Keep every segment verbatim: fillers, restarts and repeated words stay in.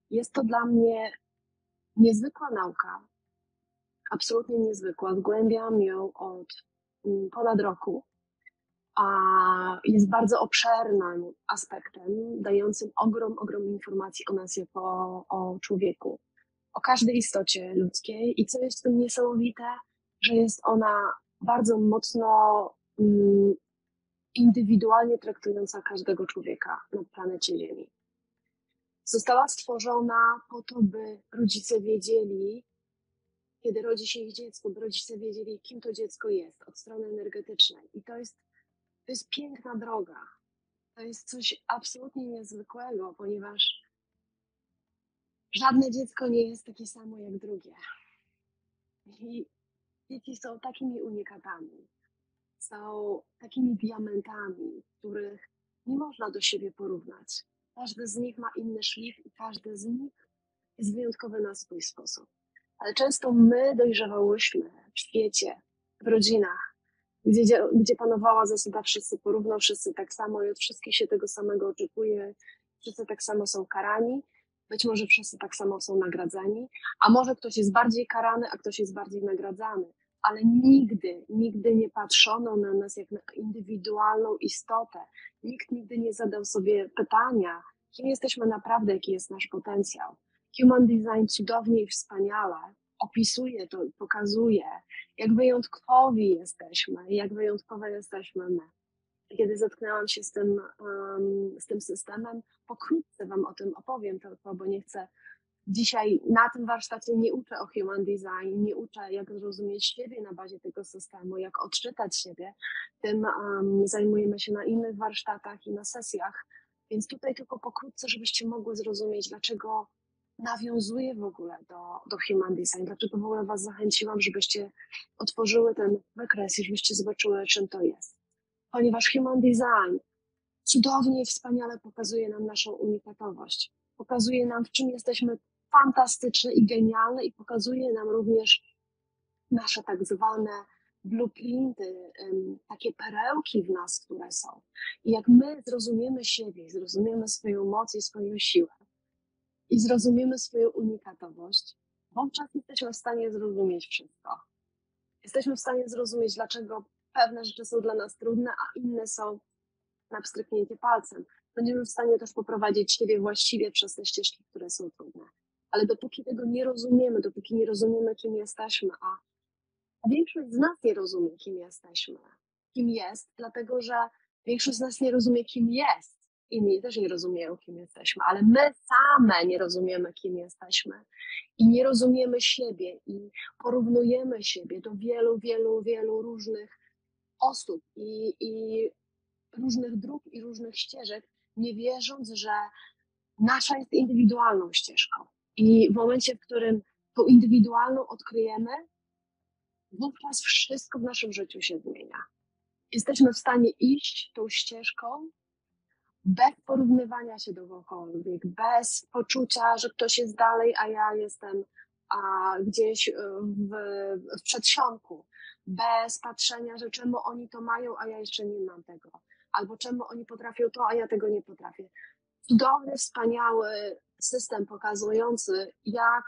Jest to dla mnie niezwykła nauka, absolutnie niezwykła. Zgłębiam ją od mm, ponad roku, a jest bardzo obszernym aspektem, dającym ogrom, ogrom informacji o nas jako o człowieku, o każdej istocie ludzkiej. I co jest w tym niesamowite, że jest ona bardzo mocno mm, indywidualnie traktująca każdego człowieka na planecie Ziemi. Została stworzona po to, by rodzice wiedzieli, kiedy rodzi się ich dziecko, by rodzice wiedzieli, kim to dziecko jest od strony energetycznej. I to jest, to jest piękna droga. To jest coś absolutnie niezwykłego, ponieważ żadne dziecko nie jest takie samo jak drugie. I dzieci są takimi unikatami, są takimi diamentami, których nie można do siebie porównać. Każdy z nich ma inny szlif i każdy z nich jest wyjątkowy na swój sposób. Ale często my dojrzewałyśmy w świecie, w rodzinach, gdzie, gdzie panowała zasada wszyscy porówno, wszyscy tak samo i od wszystkich się tego samego oczekuje, wszyscy tak samo są karani, być może wszyscy tak samo są nagradzani, a może ktoś jest bardziej karany, a ktoś jest bardziej nagradzany, ale nigdy, nigdy nie patrzono na nas jak na indywidualną istotę. Nikt nigdy nie zadał sobie pytania, kim jesteśmy naprawdę, jaki jest nasz potencjał. Human Design cudownie i wspaniale opisuje to i pokazuje, jak wyjątkowi jesteśmy, jak wyjątkowe jesteśmy my. Kiedy zetknęłam się z tym, um, z tym systemem, pokrótce Wam o tym opowiem tylko, bo nie chcę dzisiaj na tym warsztacie nie uczę o Human Design, nie uczę, jak zrozumieć siebie na bazie tego systemu, jak odczytać siebie. Tym um, zajmujemy się na innych warsztatach i na sesjach, więc tutaj tylko pokrótce, żebyście mogły zrozumieć, dlaczego nawiązuję w ogóle do, do Human Design, dlaczego w ogóle Was zachęciłam, żebyście otworzyły ten wykres i żebyście zobaczyły, czym to jest. Ponieważ Human Design cudownie i wspaniale pokazuje nam naszą unikatowość, pokazuje nam, w czym jesteśmy fantastyczne i genialne i pokazuje nam również nasze tak zwane blueprinty, takie perełki w nas, które są. I jak my zrozumiemy siebie, zrozumiemy swoją moc i swoją siłę i zrozumiemy swoją unikatowość, wówczas jesteśmy w stanie zrozumieć wszystko. Jesteśmy w stanie zrozumieć, dlaczego pewne rzeczy są dla nas trudne, a inne są na pstryknięcie palcem. Będziemy w stanie też poprowadzić siebie właściwie przez te ścieżki, które są trudne. Ale dopóki tego nie rozumiemy, dopóki nie rozumiemy, kim jesteśmy, a, a większość z nas nie rozumie, kim jesteśmy, kim jest, dlatego że większość z nas nie rozumie, kim jest. Inni też nie rozumieją, kim jesteśmy, ale my same nie rozumiemy, kim jesteśmy i nie rozumiemy siebie i porównujemy siebie do wielu, wielu, wielu różnych osób i, i różnych dróg i różnych ścieżek, nie wierząc, że nasza jest indywidualną ścieżką. I w momencie, w którym tą indywidualną odkryjemy, wówczas wszystko w naszym życiu się zmienia. Jesteśmy w stanie iść tą ścieżką bez porównywania się do kogokolwiek, bez poczucia, że ktoś jest dalej, a ja jestem a, gdzieś w, w przedsionku, bez patrzenia, że czemu oni to mają, a ja jeszcze nie mam tego, albo czemu oni potrafią to, a ja tego nie potrafię. Cudowny, wspaniały system pokazujący, jak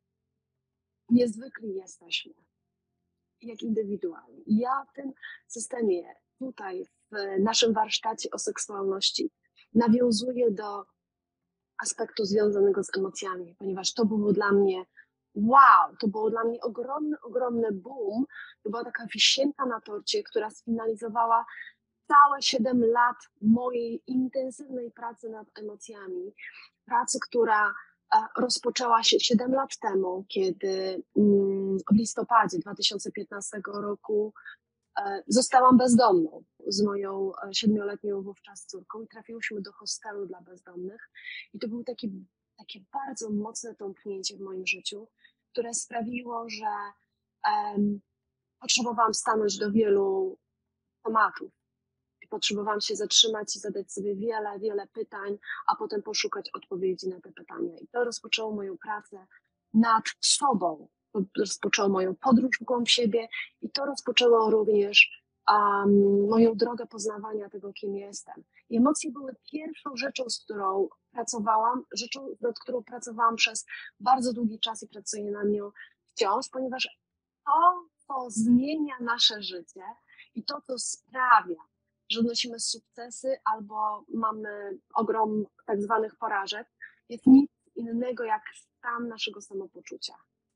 niezwykli jesteśmy, jak indywidualni. Ja w tym systemie, tutaj w naszym warsztacie o seksualności, nawiązuję do aspektu związanego z emocjami, ponieważ to było dla mnie wow, to było dla mnie ogromny, ogromny boom. To była taka wisienka na torcie, która sfinalizowała całe siedem lat mojej intensywnej pracy nad emocjami. Pracy, która rozpoczęła się siedem lat temu, kiedy w listopadzie dwa tysiące piętnastego roku zostałam bezdomną z moją siedmioletnią wówczas córką i trafiłyśmy do hostelu dla bezdomnych. I to było takie, takie bardzo mocne tąpnięcie w moim życiu, które sprawiło, że um, potrzebowałam stanąć do wielu tematów. I potrzebowałam się zatrzymać i zadać sobie wiele, wiele pytań, a potem poszukać odpowiedzi na te pytania. I to rozpoczęło moją pracę nad sobą. To rozpoczęło moją podróż w głąb siebie i to rozpoczęło również um, moją drogę poznawania tego, kim jestem. I emocje były pierwszą rzeczą, z którą pracowałam, rzeczą, nad którą pracowałam przez bardzo długi czas i pracuję nad nią wciąż, ponieważ to, co zmienia nasze życie i to, co sprawia, że odnosimy sukcesy albo mamy ogrom tak zwanych porażek, jest nic innego jak stan naszego samopoczucia.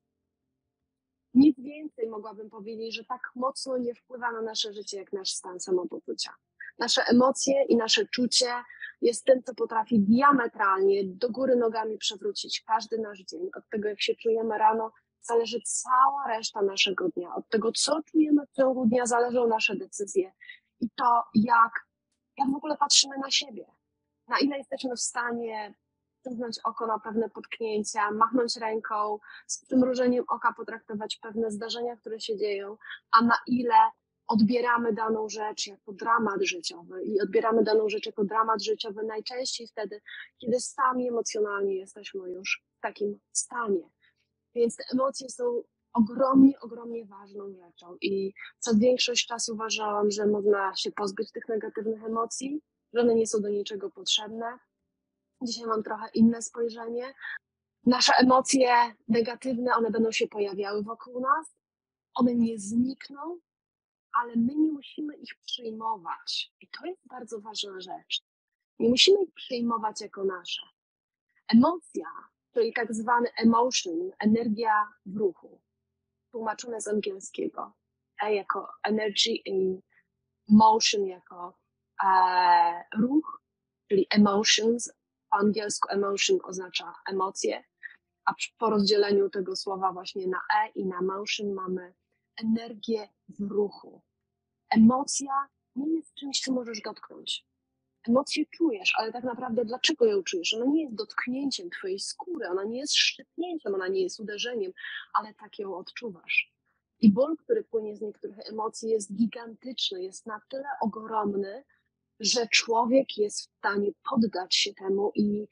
Nic więcej mogłabym powiedzieć, że tak mocno nie wpływa na nasze życie, jak nasz stan samopoczucia. Nasze emocje i nasze czucie jest tym, co potrafi diametralnie do góry nogami przewrócić każdy nasz dzień. Od tego, jak się czujemy rano, zależy cała reszta naszego dnia. Od tego, co czujemy w ciągu dnia, zależą nasze decyzje. I to, jak, jak w ogóle patrzymy na siebie. Na ile jesteśmy w stanie przymknąć oko na pewne potknięcia, machnąć ręką, z przymrużeniem oka potraktować pewne zdarzenia, które się dzieją, a na ile odbieramy daną rzecz jako dramat życiowy i odbieramy daną rzecz jako dramat życiowy najczęściej wtedy, kiedy sami emocjonalnie jesteśmy już w takim stanie. Więc te emocje są ogromnie, ogromnie ważną rzeczą i przez większość czasu uważałam, że można się pozbyć tych negatywnych emocji, że one nie są do niczego potrzebne. Dzisiaj mam trochę inne spojrzenie. Nasze emocje negatywne, one będą się pojawiały wokół nas, one nie znikną, ale my nie musimy ich przyjmować. I to jest bardzo ważna rzecz. Nie musimy ich przyjmować jako nasze. Emocja, czyli tak zwany emotion, energia w ruchu, tłumaczone z angielskiego, e jako energy i motion jako e, ruch, czyli emotions. Po angielsku emotion oznacza emocje, a po rozdzieleniu tego słowa właśnie na e i na motion mamy energię w ruchu. Emocja nie jest czymś, co możesz dotknąć. Emocje czujesz, ale tak naprawdę dlaczego ją czujesz? Ona nie jest dotknięciem twojej skóry, ona nie jest szczypnięciem, ona nie jest uderzeniem, ale tak ją odczuwasz. I ból, który płynie z niektórych emocji, jest gigantyczny, jest na tyle ogromny, że człowiek jest w stanie poddać się temu i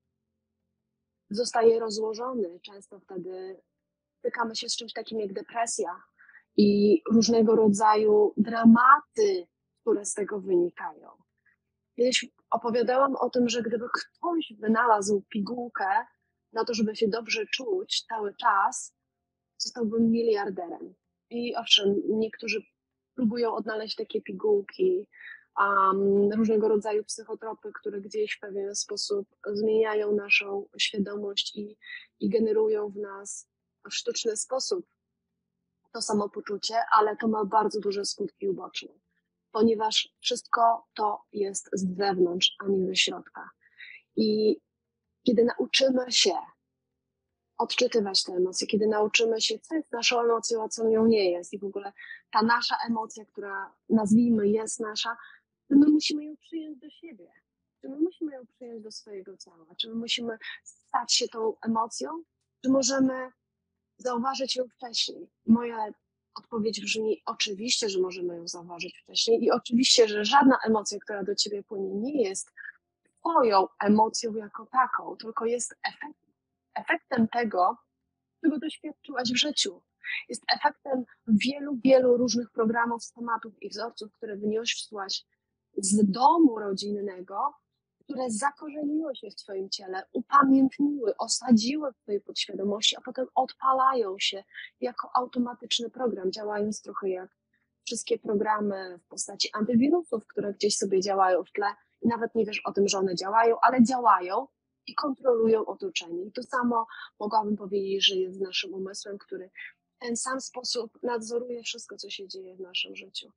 zostaje rozłożony. Często wtedy stykamy się z czymś takim jak depresja i różnego rodzaju dramaty, które z tego wynikają. Kiedyś opowiadałam o tym, że gdyby ktoś wynalazł pigułkę na to, żeby się dobrze czuć cały czas, zostałbym miliarderem. I owszem, niektórzy próbują odnaleźć takie pigułki, um, różnego rodzaju psychotropy, które gdzieś w pewien sposób zmieniają naszą świadomość i, i generują w nas w sztuczny sposób to samopoczucie, ale to ma bardzo duże skutki uboczne, ponieważ wszystko to jest z zewnątrz, a nie ze środka. I kiedy nauczymy się odczytywać te emocje, kiedy nauczymy się, co jest naszą emocją, a co nią nie jest i w ogóle ta nasza emocja, która nazwijmy jest nasza, to my musimy ją przyjąć do siebie. Czy my musimy ją przyjąć do swojego ciała? Czy my musimy stać się tą emocją? Czy możemy zauważyć ją wcześniej? Moja odpowiedź brzmi oczywiście, że możemy ją zauważyć wcześniej i oczywiście, że żadna emocja, która do ciebie płynie, nie jest twoją emocją jako taką, tylko jest efekt, efektem tego, czego doświadczyłaś w życiu. Jest efektem wielu, wielu różnych programów, schematów i wzorców, które wyniosłaś z domu rodzinnego, które zakorzeniły się w twoim ciele, upamiętniły, osadziły w twojej podświadomości, a potem odpalają się jako automatyczny program, działając trochę jak wszystkie programy w postaci antywirusów, które gdzieś sobie działają w tle i nawet nie wiesz o tym, że one działają, ale działają i kontrolują otoczenie. I to samo mogłabym powiedzieć, że jest z naszym umysłem, który w ten sam sposób nadzoruje wszystko, co się dzieje w naszym życiu.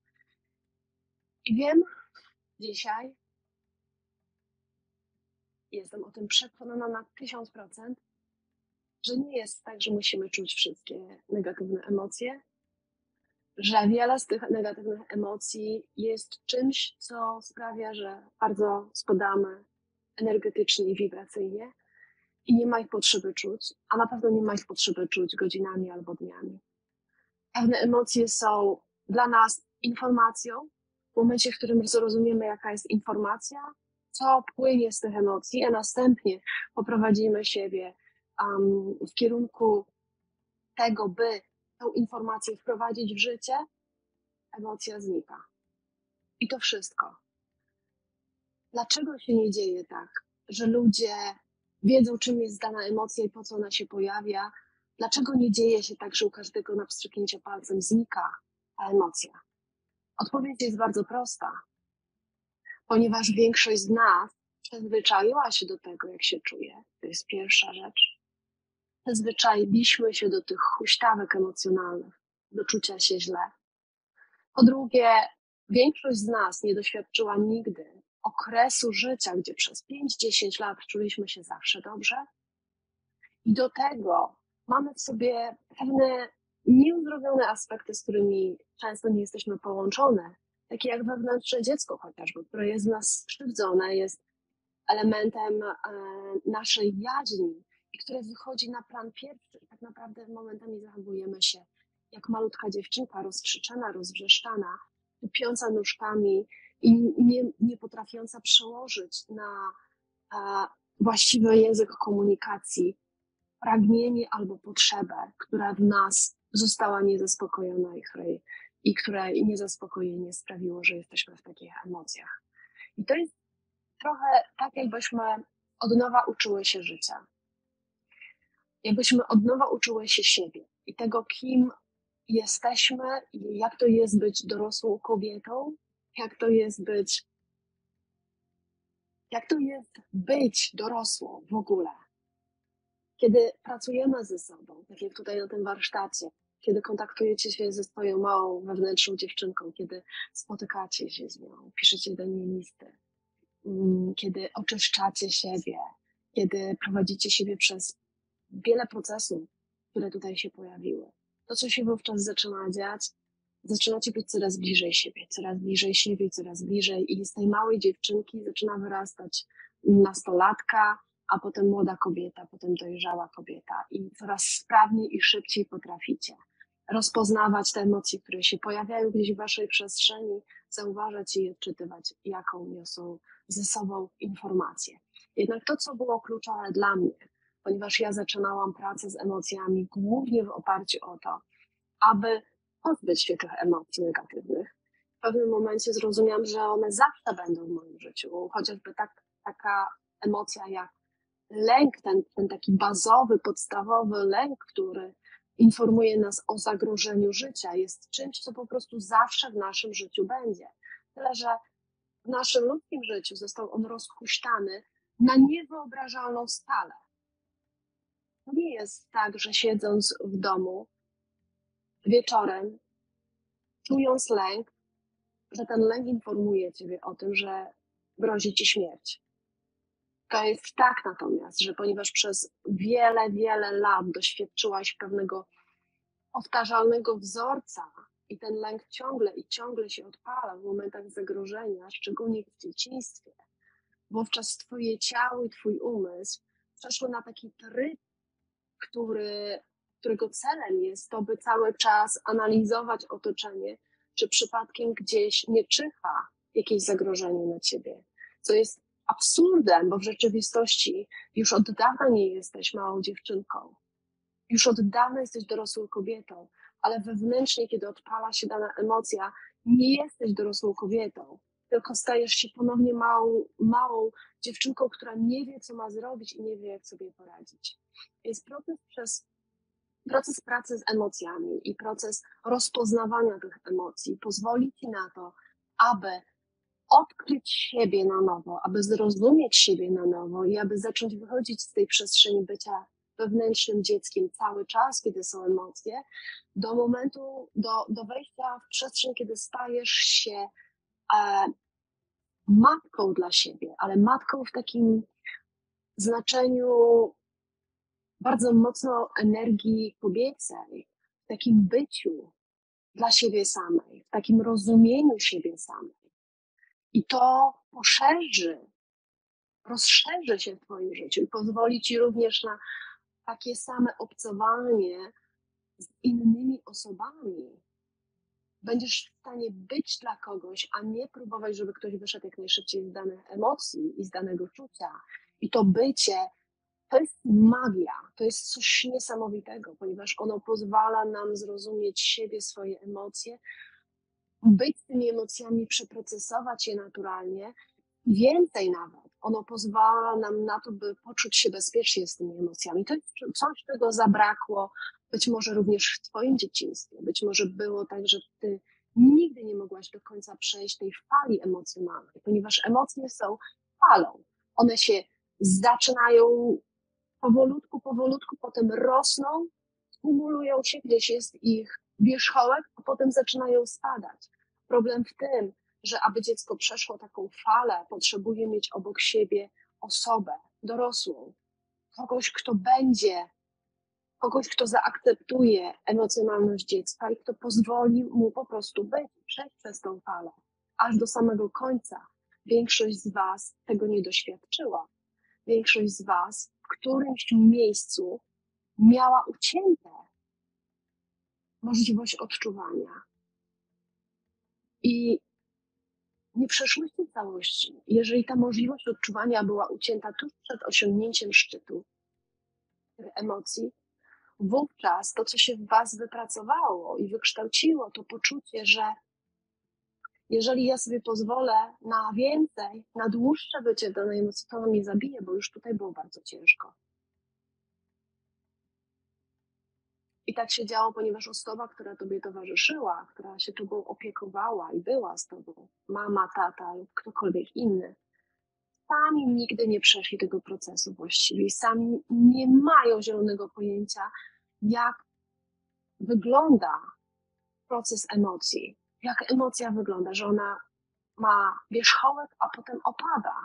I wiem dzisiaj, jestem o tym przekonana na tysiąc procent, że nie jest tak, że musimy czuć wszystkie negatywne emocje, że wiele z tych negatywnych emocji jest czymś, co sprawia, że bardzo spadamy energetycznie i wibracyjnie i nie ma ich potrzeby czuć, a na pewno nie ma ich potrzeby czuć godzinami albo dniami. Pewne emocje są dla nas informacją. W momencie, w którym zrozumiemy, jaka jest informacja, co płynie z tych emocji, a następnie poprowadzimy siebie um, w kierunku tego, by tę informację wprowadzić w życie, emocja znika. I to wszystko. Dlaczego się nie dzieje tak, że ludzie wiedzą, czym jest dana emocja i po co ona się pojawia? Dlaczego nie dzieje się tak, że u każdego na pstryknięcie palcem znika ta emocja? Odpowiedź jest bardzo prosta. Ponieważ większość z nas przyzwyczaiła się do tego, jak się czuje. To jest pierwsza rzecz. Przyzwyczailiśmy się do tych huśtawek emocjonalnych, do czucia się źle. Po drugie, większość z nas nie doświadczyła nigdy okresu życia, gdzie przez pięć dziesięć lat czuliśmy się zawsze dobrze. I do tego mamy w sobie pewne nieuzdrowione aspekty, z którymi często nie jesteśmy połączone, takie jak wewnętrzne dziecko chociażby, które jest w nas skrzywdzone, jest elementem e, naszej jaźni i które wychodzi na plan pierwszy i tak naprawdę momentami zachowujemy się jak malutka dziewczynka rozkrzyczana, rozwrzeszczana, tupiąca nóżkami i nie, nie potrafiąca przełożyć na e, właściwy język komunikacji pragnienie albo potrzebę, która w nas została niezaspokojona i, której, i które niezaspokojenie sprawiło, że jesteśmy w takich emocjach. I to jest trochę tak, jakbyśmy od nowa uczyły się życia. Jakbyśmy od nowa uczyły się siebie i tego, kim jesteśmy i jak to jest być dorosłą kobietą, jak to jest być, jak to jest być dorosłą w ogóle. Kiedy pracujemy ze sobą, tak jak tutaj na tym warsztacie, kiedy kontaktujecie się ze swoją małą wewnętrzną dziewczynką, kiedy spotykacie się z nią, piszecie do niej listy, kiedy oczyszczacie siebie, kiedy prowadzicie siebie przez wiele procesów, które tutaj się pojawiły. To, co się wówczas zaczyna dziać, zaczynacie być coraz bliżej siebie, coraz bliżej siebie, coraz bliżej i z tej małej dziewczynki zaczyna wyrastać nastolatka, a potem młoda kobieta, potem dojrzała kobieta i coraz sprawniej i szybciej potraficie rozpoznawać te emocje, które się pojawiają gdzieś w waszej przestrzeni, zauważać je i odczytywać, jaką niosą ze sobą informacje. Jednak to, co było kluczowe dla mnie, ponieważ ja zaczynałam pracę z emocjami głównie w oparciu o to, aby pozbyć się tych emocji negatywnych. W pewnym momencie zrozumiałam, że one zawsze będą w moim życiu, chociażby tak, taka emocja jak lęk, ten, ten taki bazowy, podstawowy lęk, który informuje nas o zagrożeniu życia, jest czymś, co po prostu zawsze w naszym życiu będzie. Tyle, że w naszym ludzkim życiu został on rozhuśtany na niewyobrażalną skalę. To nie jest tak, że siedząc w domu wieczorem, czując lęk, że ten lęk informuje ciebie o tym, że grozi ci śmierć. To jest tak natomiast, że ponieważ przez wiele, wiele lat doświadczyłaś pewnego powtarzalnego wzorca i ten lęk ciągle i ciągle się odpala w momentach zagrożenia, szczególnie w dzieciństwie, wówczas twoje ciało i twój umysł przeszły na taki tryb, który, którego celem jest to, by cały czas analizować otoczenie, czy przypadkiem gdzieś nie czyha jakieś zagrożenie na ciebie, co jest absurdem, bo w rzeczywistości już od dawna nie jesteś małą dziewczynką, już od dawna jesteś dorosłą kobietą, ale wewnętrznie, kiedy odpala się dana emocja, nie jesteś dorosłą kobietą, tylko stajesz się ponownie małą, małą dziewczynką, która nie wie, co ma zrobić i nie wie, jak sobie poradzić. Jest proces przez proces pracy z emocjami i proces rozpoznawania tych emocji pozwoli ci na to, aby odkryć siebie na nowo, aby zrozumieć siebie na nowo i aby zacząć wychodzić z tej przestrzeni bycia wewnętrznym dzieckiem cały czas, kiedy są emocje, do momentu, do, do wejścia w przestrzeń, kiedy stajesz się e, matką dla siebie, ale matką w takim znaczeniu bardzo mocno energii kobiecej, w takim byciu dla siebie samej, w takim rozumieniu siebie samej. I to poszerzy, rozszerzy się w twoim życiu i pozwoli ci również na takie same obcowanie z innymi osobami. Będziesz w stanie być dla kogoś, a nie próbować, żeby ktoś wyszedł jak najszybciej z danych emocji i z danego czucia. I to bycie to jest magia, to jest coś niesamowitego, ponieważ ono pozwala nam zrozumieć siebie, swoje emocje, być z tymi emocjami, przeprocesować je naturalnie. Więcej nawet, ono pozwala nam na to, by poczuć się bezpiecznie z tymi emocjami. To jest coś, czego zabrakło być może również w twoim dzieciństwie. Być może było tak, że ty nigdy nie mogłaś do końca przejść tej fali emocjonalnej, ponieważ emocje są falą. One się zaczynają powolutku, powolutku, potem rosną, kumulują się, gdzieś jest ich wierzchołek, a potem zaczynają spadać. Problem w tym, że aby dziecko przeszło taką falę, potrzebuje mieć obok siebie osobę dorosłą, kogoś, kto będzie, kogoś, kto zaakceptuje emocjonalność dziecka i kto pozwoli mu po prostu być, przejść przez tą falę, aż do samego końca. Większość z was tego nie doświadczyła. Większość z was w którymś miejscu miała ucięte możliwość odczuwania i nie przeszłyście całości. Jeżeli ta możliwość odczuwania była ucięta tuż przed osiągnięciem szczytu tych emocji, wówczas to, co się w was wypracowało i wykształciło, to poczucie, że jeżeli ja sobie pozwolę na więcej, na dłuższe bycie w danej emocji, to mnie zabije, bo już tutaj było bardzo ciężko. I tak się działo, ponieważ osoba, która tobie towarzyszyła, która się tobą opiekowała i była z tobą, mama, tata lub ktokolwiek inny, sami nigdy nie przeszli tego procesu właściwie. Sami nie mają zielonego pojęcia, jak wygląda proces emocji, jak emocja wygląda, że ona ma wierzchołek, a potem opada.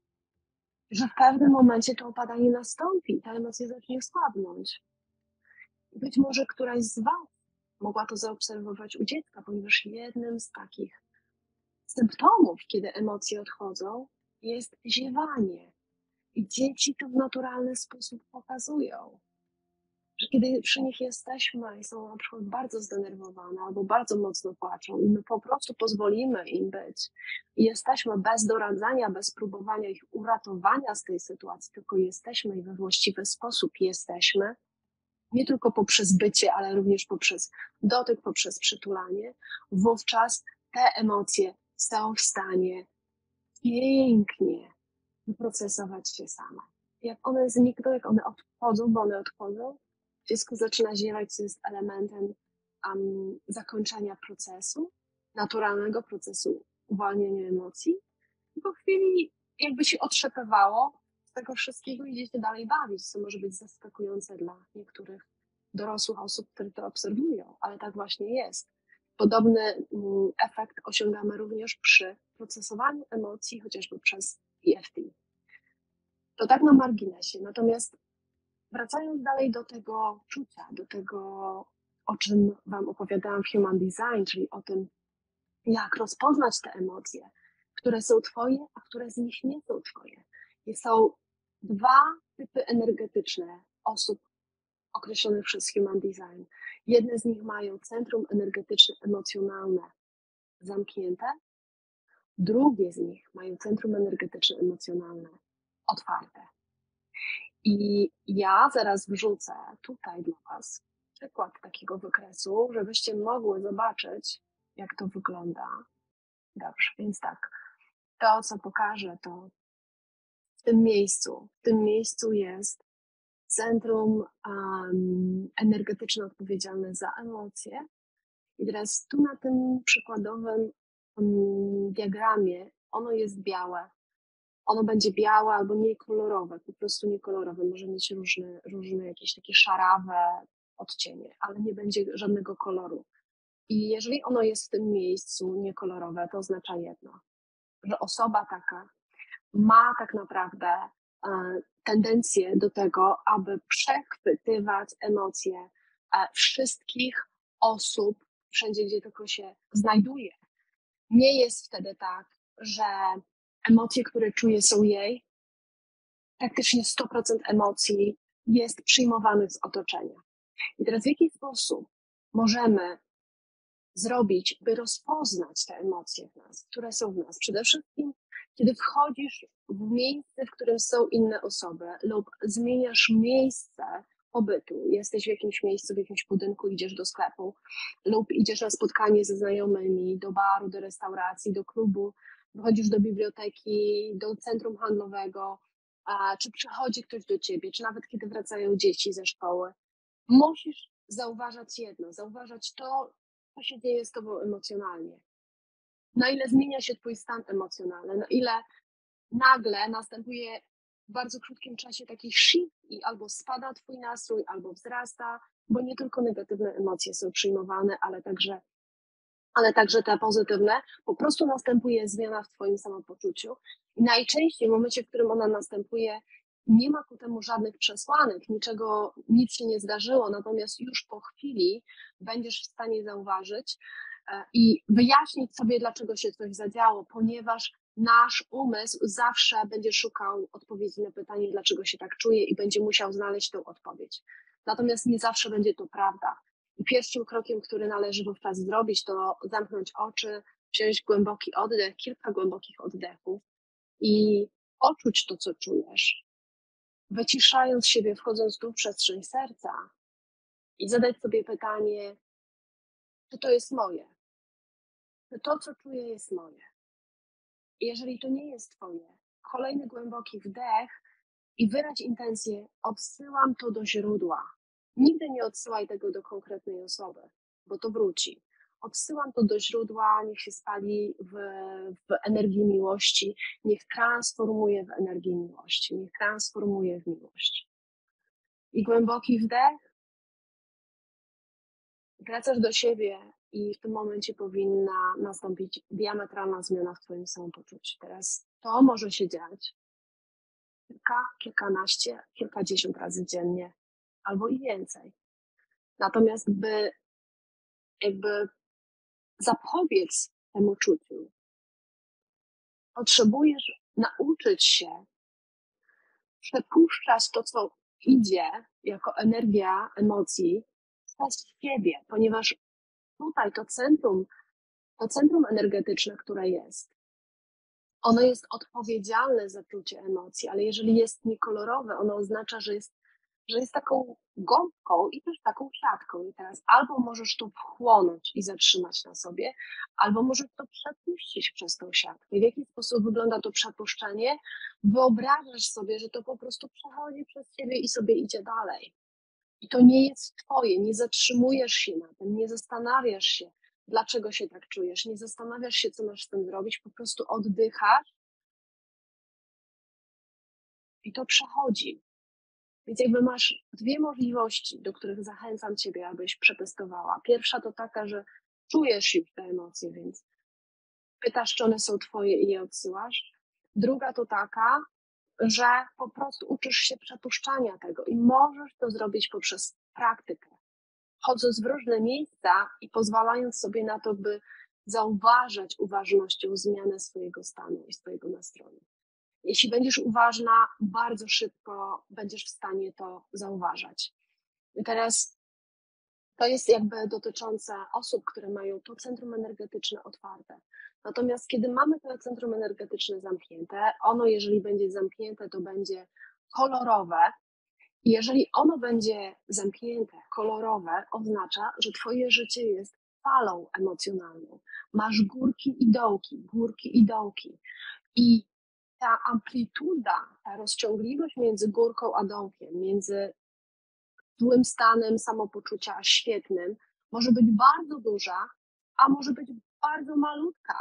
Że w pewnym momencie to opadanie nastąpi, ta emocja zacznie słabnąć. Być może któraś z was mogła to zaobserwować u dziecka, ponieważ jednym z takich symptomów, kiedy emocje odchodzą, jest ziewanie. I dzieci to w naturalny sposób pokazują. Że kiedy przy nich jesteśmy i są na przykład bardzo zdenerwowane albo bardzo mocno płaczą i my po prostu pozwolimy im być i jesteśmy bez doradzania, bez próbowania ich uratowania z tej sytuacji, tylko jesteśmy i we właściwy sposób jesteśmy, nie tylko poprzez bycie, ale również poprzez dotyk, poprzez przytulanie, wówczas te emocje są w stanie pięknie wyprocesować się same. Jak one znikną, jak one odchodzą, bo one odchodzą, dziecko zaczyna ziewać, co jest elementem um, zakończenia procesu, naturalnego procesu uwalniania emocji. I po chwili jakby się otrzepywało z tego wszystkiego, idzie się dalej bawić, co może być zaskakujące dla niektórych dorosłych osób, które to obserwują, ale tak właśnie jest. Podobny mm, efekt osiągamy również przy procesowaniu emocji, chociażby przez E F T. To tak na marginesie. Natomiast wracając dalej do tego czucia, do tego, o czym wam opowiadałam w Human Design, czyli o tym, jak rozpoznać te emocje, które są twoje, a które z nich nie są twoje. I są dwa typy energetyczne osób określonych przez Human Design. Jedne z nich mają centrum energetyczne, emocjonalne zamknięte, drugie z nich mają centrum energetyczne, emocjonalne otwarte. I ja zaraz wrzucę tutaj dla was przykład takiego wykresu, żebyście mogły zobaczyć, jak to wygląda. Dobrze, więc tak, to co pokażę, to w tym miejscu, w tym miejscu jest centrum um, energetyczne odpowiedzialne za emocje. I teraz tu na tym przykładowym um, diagramie ono jest białe. Ono będzie białe albo niekolorowe, po prostu niekolorowe. Może mieć różne, różne jakieś takie szarawe odcienie, ale nie będzie żadnego koloru. I jeżeli ono jest w tym miejscu niekolorowe, to oznacza jedno, że osoba taka ma tak naprawdę e, tendencję do tego, aby przechwytywać emocje e, wszystkich osób, wszędzie gdzie tylko się znajduje. Nie jest wtedy tak, że emocje, które czuje, są jej. Praktycznie sto procent emocji jest przyjmowanych z otoczenia. I teraz w jaki sposób możemy zrobić, by rozpoznać te emocje w nas, które są w nas? Przede wszystkim, kiedy wchodzisz w miejsce, w którym są inne osoby lub zmieniasz miejsce, pobytu. Jesteś w jakimś miejscu, w jakimś budynku, idziesz do sklepu lub idziesz na spotkanie ze znajomymi, do baru, do restauracji, do klubu, wychodzisz do biblioteki, do centrum handlowego, a, czy przychodzi ktoś do ciebie, czy nawet kiedy wracają dzieci ze szkoły. Musisz zauważać jedno, zauważać to, co się dzieje z tobą emocjonalnie. Na ile zmienia się twój stan emocjonalny, na ile nagle następuje w bardzo krótkim czasie taki shift i albo spada twój nastrój, albo wzrasta, bo nie tylko negatywne emocje są przyjmowane, ale także, ale także te pozytywne. Po prostu następuje zmiana w twoim samopoczuciu i najczęściej w momencie, w którym ona następuje, nie ma ku temu żadnych przesłanek, niczego, nic się nie zdarzyło, natomiast już po chwili będziesz w stanie zauważyć e, i wyjaśnić sobie, dlaczego się coś zadziało, ponieważ nasz umysł zawsze będzie szukał odpowiedzi na pytanie, dlaczego się tak czuje i będzie musiał znaleźć tę odpowiedź. Natomiast nie zawsze będzie to prawda. I pierwszym krokiem, który należy wówczas zrobić, to zamknąć oczy, wziąć głęboki oddech, kilka głębokich oddechów i poczuć to, co czujesz, wyciszając siebie, wchodząc tu w przestrzeń serca i zadać sobie pytanie, czy to jest moje? Czy to, co czuję, jest moje? I jeżeli to nie jest twoje, kolejny głęboki wdech i wyraź intencję, odsyłam to do źródła. Nigdy nie odsyłaj tego do konkretnej osoby, bo to wróci. Odsyłam to do źródła, niech się spali w, w energii miłości, niech transformuje w energię miłości, niech transformuje w miłość. I głęboki wdech, wracasz do siebie i w tym momencie powinna nastąpić diametralna zmiana w twoim samopoczuciu. Teraz to może się dziać kilka, kilkanaście, kilkadziesiąt razy dziennie, albo i więcej. Natomiast by jakby zapobiec temu czuciu, potrzebujesz nauczyć się przepuszczać to, co idzie jako energia emocji przez siebie, ponieważ tutaj to centrum, to centrum energetyczne, które jest, ono jest odpowiedzialne za czucie emocji, ale jeżeli jest niekolorowe, ono oznacza, że jest, że jest taką gąbką i też taką siatką. I teraz albo możesz to wchłonąć i zatrzymać na sobie, albo możesz to przepuścić przez tą siatkę. W jaki sposób wygląda to przepuszczenie? Wyobrażasz sobie, że to po prostu przechodzi przez ciebie i sobie idzie dalej. I to nie jest twoje, nie zatrzymujesz się na tym, nie zastanawiasz się, dlaczego się tak czujesz, nie zastanawiasz się, co masz z tym zrobić, po prostu oddychasz i to przechodzi. Więc jakby masz dwie możliwości, do których zachęcam ciebie, abyś przetestowała. Pierwsza to taka, że czujesz już te emocje, więc pytasz, czy one są twoje i je odsyłasz. Druga to taka, że po prostu uczysz się przepuszczania tego i możesz to zrobić poprzez praktykę. Chodząc w różne miejsca i pozwalając sobie na to, by zauważać uważnością zmianę swojego stanu i swojego nastroju. Jeśli będziesz uważna, bardzo szybko będziesz w stanie to zauważać. I teraz to jest jakby dotyczące osób, które mają to centrum energetyczne otwarte. Natomiast kiedy mamy to centrum energetyczne zamknięte, ono jeżeli będzie zamknięte, to będzie kolorowe. I jeżeli ono będzie zamknięte, kolorowe, oznacza, że twoje życie jest falą emocjonalną. Masz górki i dołki, górki i dołki. I ta amplituda, ta rozciągliwość między górką a dołkiem, między złym stanem samopoczucia a świetnym, może być bardzo duża, a może być bardzo malutka.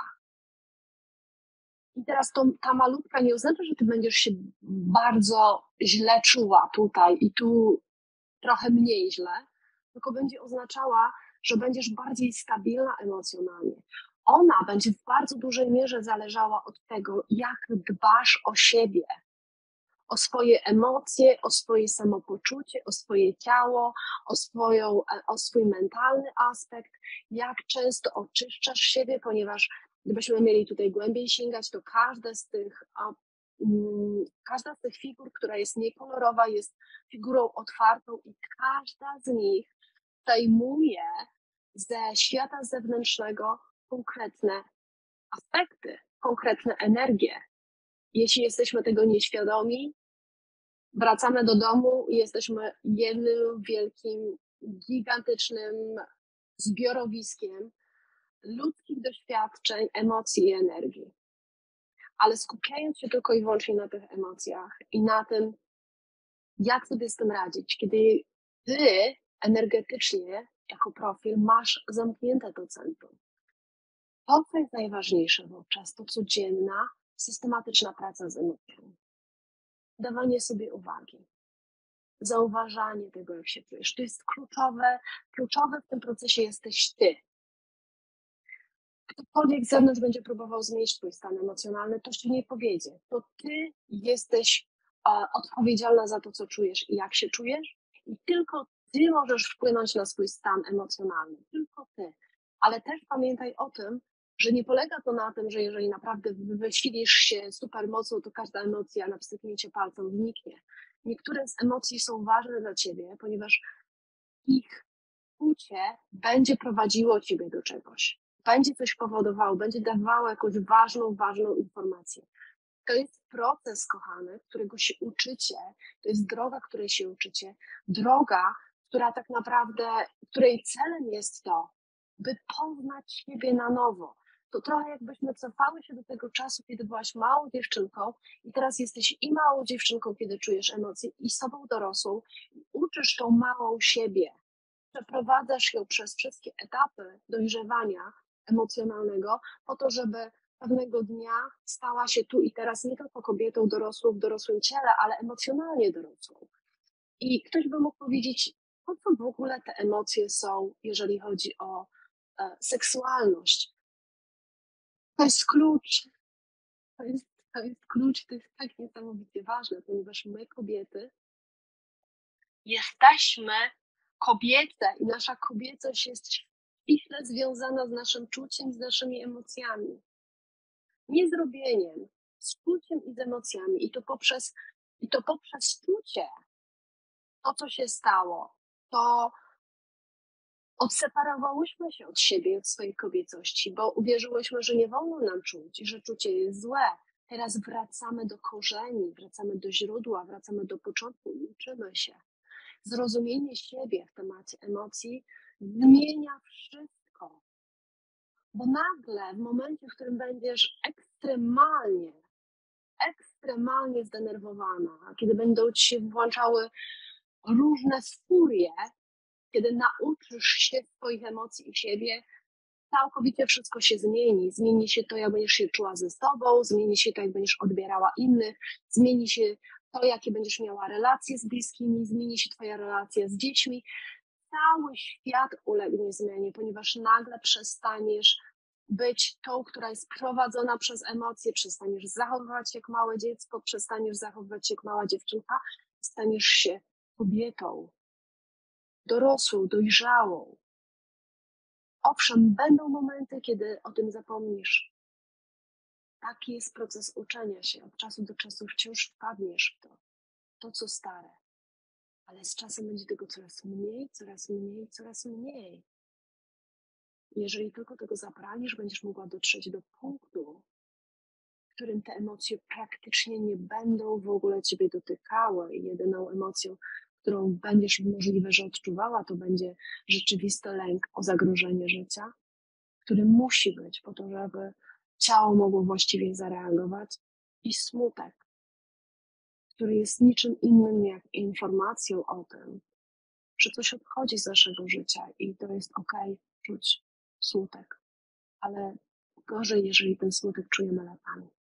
I teraz to, ta malutka nie oznacza, że ty będziesz się bardzo źle czuła tutaj i tu trochę mniej źle, tylko będzie oznaczała, że będziesz bardziej stabilna emocjonalnie. Ona będzie w bardzo dużej mierze zależała od tego, jak dbasz o siebie, o swoje emocje, o swoje samopoczucie, o swoje ciało, o, swoją, o swój mentalny aspekt, jak często oczyszczasz siebie, ponieważ gdybyśmy mieli tutaj głębiej sięgać, to każda z tych, każda z tych figur, która jest niekolorowa, jest figurą otwartą i każda z nich zajmuje ze świata zewnętrznego konkretne aspekty, konkretne energie. Jeśli jesteśmy tego nieświadomi, Wracamy do domu i jesteśmy jednym wielkim, gigantycznym zbiorowiskiem ludzkich doświadczeń, emocji i energii. Ale skupiając się tylko i wyłącznie na tych emocjach i na tym, jak sobie z tym radzić, kiedy ty energetycznie, jako profil, masz zamknięte to centrum. To, co jest najważniejsze wówczas, to codzienna, systematyczna praca z emocjami. Dawanie sobie uwagi, zauważanie tego, jak się czujesz. To jest kluczowe, kluczowe w tym procesie jesteś ty. Ktokolwiek z zewnątrz będzie próbował zmienić twój stan emocjonalny, to ci nie powiedzie. To ty jesteś e, odpowiedzialna za to, co czujesz i jak się czujesz, i tylko ty możesz wpłynąć na swój stan emocjonalny. Tylko ty. Ale też pamiętaj o tym, że nie polega to na tym, że jeżeli naprawdę wysilisz się super mocno, to każda emocja na pstryknięcie palcem zniknie. Niektóre z emocji są ważne dla ciebie, ponieważ ich uczucie będzie prowadziło ciebie do czegoś, będzie coś powodowało, będzie dawało jakąś ważną, ważną informację. To jest proces, kochany, którego się uczycie, to jest droga, której się uczycie, droga, która tak naprawdę, której celem jest to, by poznać siebie na nowo. To trochę jakbyśmy cofały się do tego czasu, kiedy byłaś małą dziewczynką i teraz jesteś i małą dziewczynką, kiedy czujesz emocje, i sobą dorosłą, i uczysz tą małą siebie. Przeprowadzasz ją przez wszystkie etapy dojrzewania emocjonalnego po to, żeby pewnego dnia stała się tu i teraz nie tylko kobietą dorosłą w dorosłym ciele, ale emocjonalnie dorosłą. I ktoś by mógł powiedzieć, po co w ogóle te emocje są, jeżeli chodzi o e, seksualność? To jest klucz. To jest, to jest klucz, to jest tak niesamowicie ważne, ponieważ my, kobiety, jesteśmy kobiece i nasza kobiecość jest ściśle związana z naszym czuciem, z naszymi emocjami. Nie z robieniem, z czuciem i z emocjami. I to poprzez, i to poprzez czucie, to co się stało, to odseparowałyśmy się od siebie, od swojej kobiecości, bo uwierzyłyśmy, że nie wolno nam czuć i że czucie jest złe. Teraz wracamy do korzeni, wracamy do źródła, wracamy do początku i uczymy się. Zrozumienie siebie w temacie emocji zmienia wszystko. Bo nagle, w momencie, w którym będziesz ekstremalnie, ekstremalnie zdenerwowana, kiedy będą ci się włączały różne furie, kiedy nauczysz się swoich emocji i siebie, całkowicie wszystko się zmieni. Zmieni się to, jak będziesz się czuła ze sobą, zmieni się to, jak będziesz odbierała innych, zmieni się to, jakie będziesz miała relacje z bliskimi, zmieni się twoja relacja z dziećmi. Cały świat ulegnie zmianie, ponieważ nagle przestaniesz być tą, która jest prowadzona przez emocje, przestaniesz zachowywać się jak małe dziecko, przestaniesz zachowywać się jak mała dziewczynka, staniesz się kobietą, dorosłą, dojrzałą. Owszem, będą momenty, kiedy o tym zapomnisz. Taki jest proces uczenia się. Od czasu do czasu wciąż wpadniesz w to, to co stare. Ale z czasem będzie tego coraz mniej, coraz mniej, coraz mniej. Jeżeli tylko tego zapragniesz, będziesz mogła dotrzeć do punktu, w którym te emocje praktycznie nie będą w ogóle ciebie dotykały i jedyną emocją, którą będziesz możliwe, że odczuwała, to będzie rzeczywisty lęk o zagrożenie życia, który musi być po to, żeby ciało mogło właściwie zareagować, i smutek, który jest niczym innym jak informacją o tym, że coś odchodzi z naszego życia i to jest okej, czuć smutek, ale gorzej, jeżeli ten smutek czujemy latami.